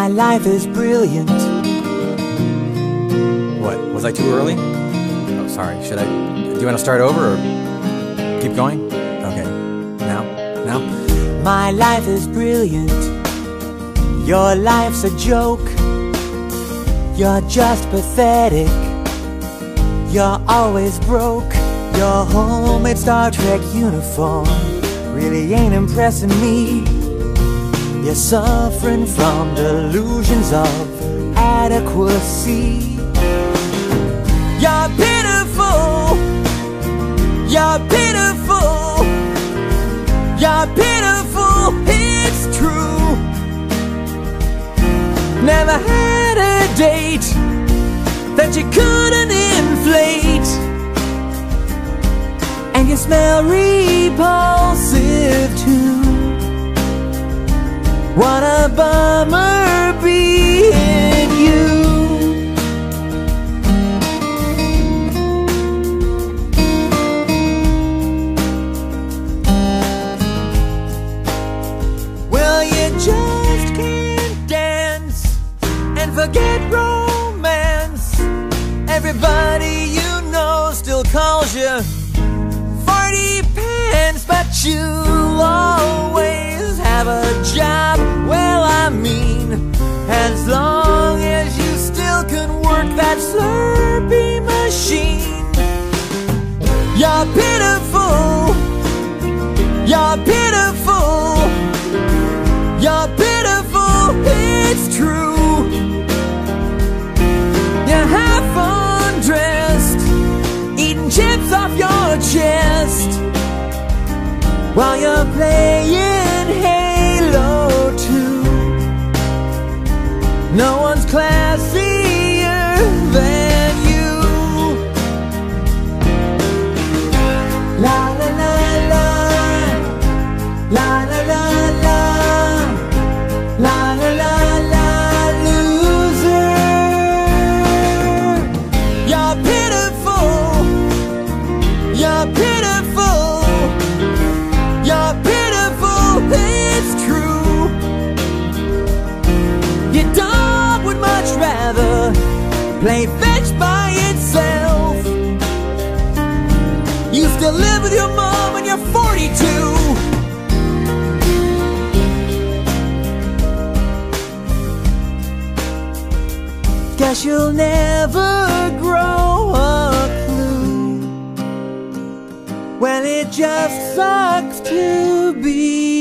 My life is brilliant. What, was I too early? Oh, sorry, do you want to start over or keep going? Okay, now? My life is brilliant. Your life's a joke. You're just pathetic. You're always broke. Your homemade Star Trek uniform really ain't impressing me. You're suffering from delusions of adequacy. You're pitiful. You're pitiful. You're pitiful. It's true. Never had a date that you couldn't inflate. And you smell repulsive too. What a bummer being you. Well, you just can't dance and forget romance. Everybody you know still calls you Farty Pants, but you always have a job. Well, I mean, as long as you still can work that Slurpee machine. You're pitiful. You're pitiful. You're pitiful. It's true. You're half undressed, eating chips off your chest, while you're playing Halo 2. No one's classier than you. La la la la, la la la la, la la la la, loser. You're pitiful. You're pitiful. You're pitiful. It's true. Your dog would much rather play fetch by itself. You still live with your mom and you're 42. Guess you'll never grow a clue. Well, it just sucks to be